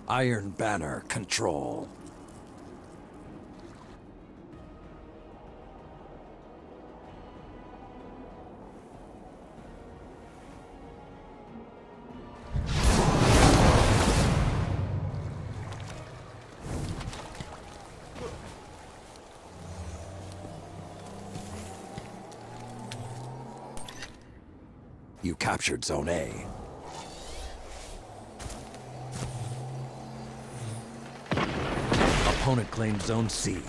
Iron Banner control. You captured Zone A. Opponent claimed Zone C.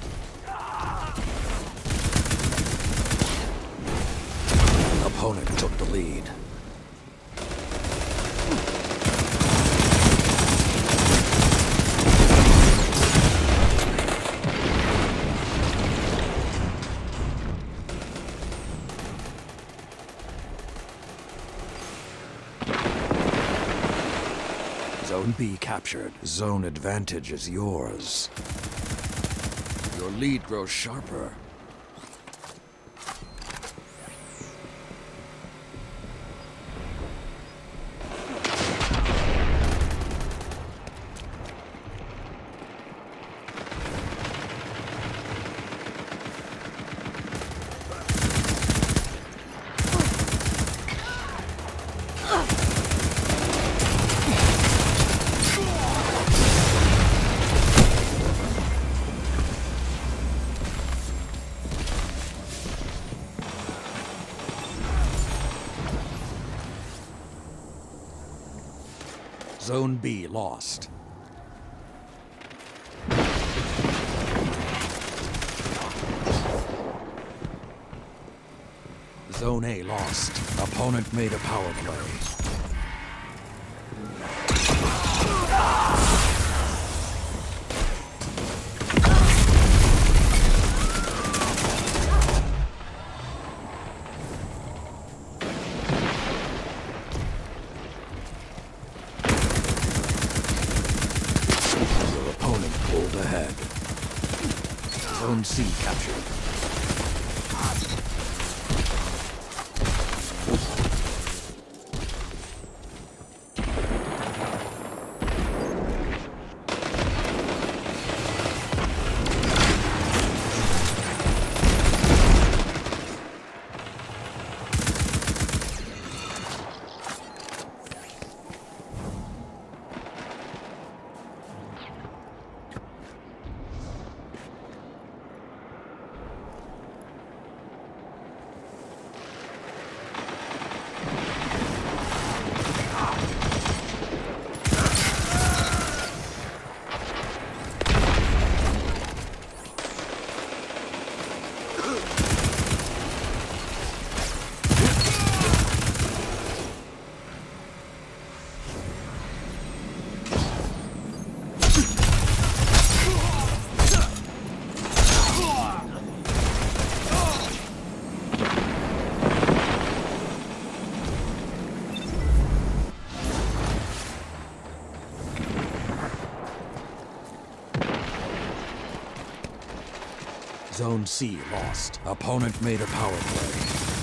Opponent took the lead. Zone B captured. Zone advantage is yours. Your lead grows sharper. Zone B lost. Zone A lost. Opponent made a power play. Pulled ahead. Zone C captured. Zone C lost. Opponent made a power play.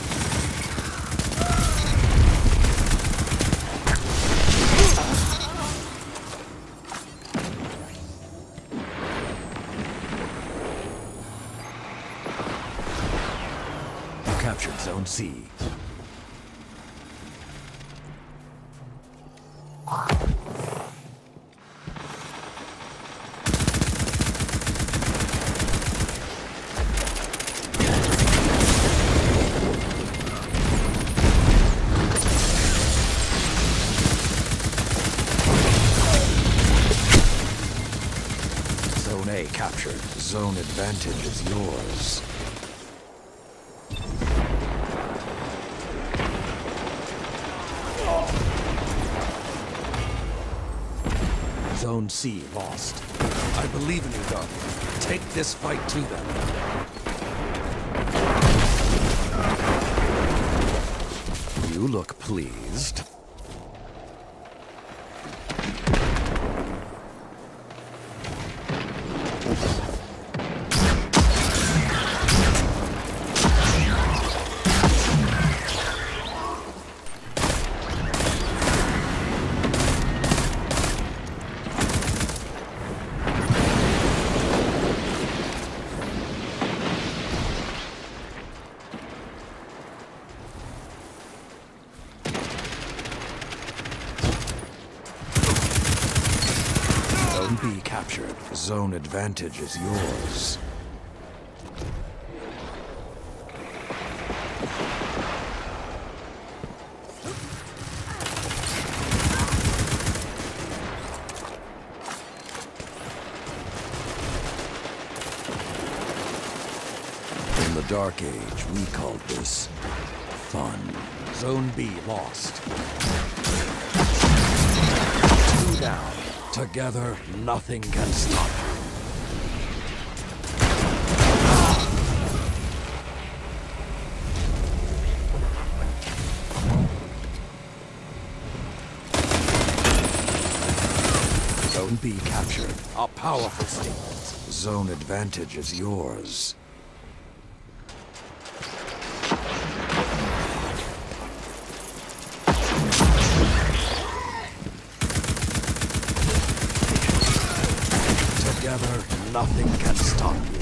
You captured Zone C. Zone A captured. Zone advantage is yours. Zone C lost. I believe in you, Doug. Take this fight to them. You look pleased. Zone B captured. Zone advantage is yours. In the Dark Age, we called this fun. Zone B lost. 2 down. Together, nothing can stop you. Zone B captured. A powerful statement. Zone advantage is yours. Together, nothing can stop you.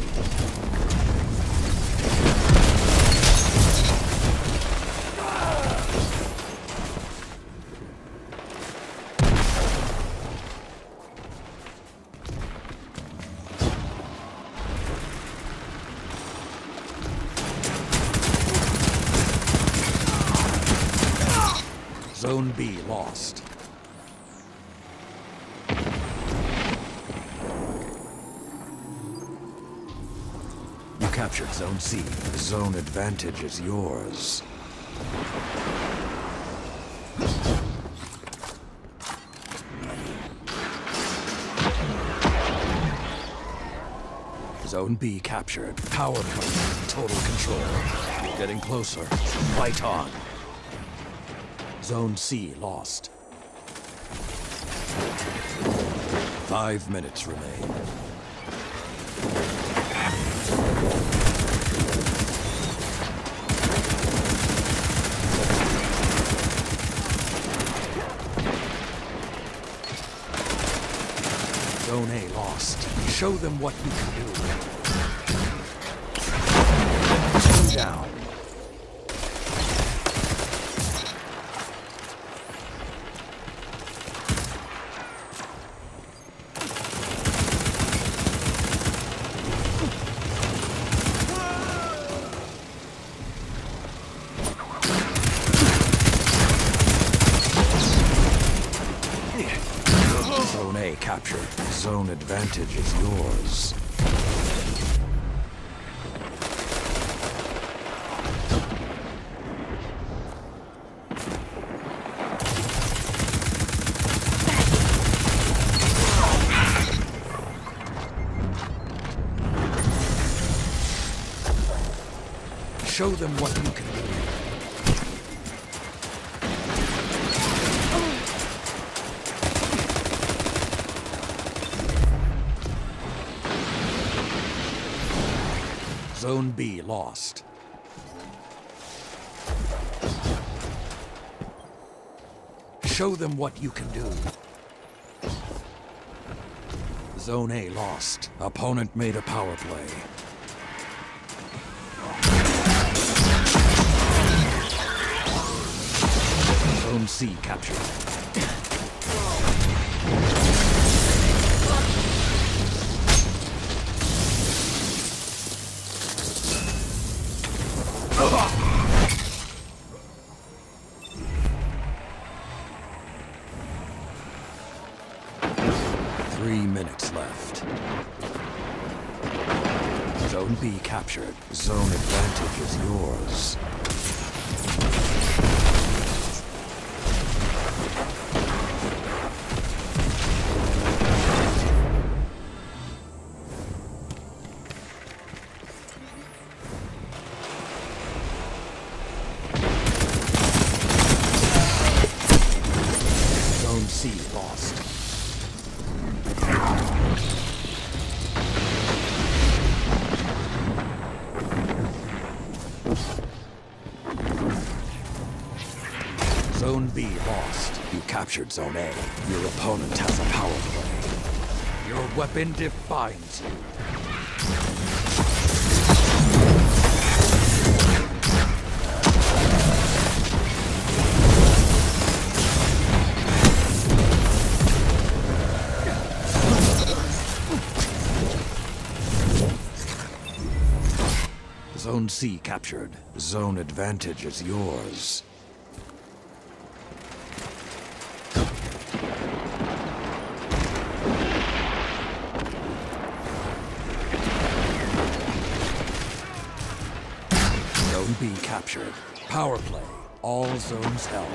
Zone B lost. You captured Zone C. Zone advantage is yours. Zone B captured. Power play. Total control. You're getting closer. Fight on. Zone C lost. 5 minutes remain. Zone A lost. Show them what you can do. 2 down. Zone A captured. Zone advantage is yours. Show them what you can do. Zone B lost. Show them what you can do. Zone A lost. Opponent made a power play. Zone C captured. Left. Zone B captured. Zone advantage is yours. Zone C lost. Zone B lost. You captured Zone A. Your opponent has a power play. Your weapon defines you. Zone C captured. Zone advantage is yours. Zone B captured. Power play. All zones held.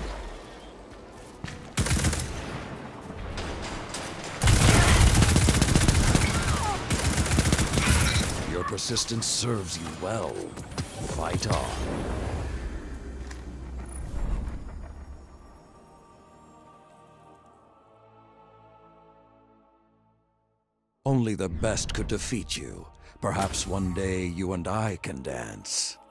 Your persistence serves you well. Fight on. Only the best could defeat you. Perhaps one day you and I can dance.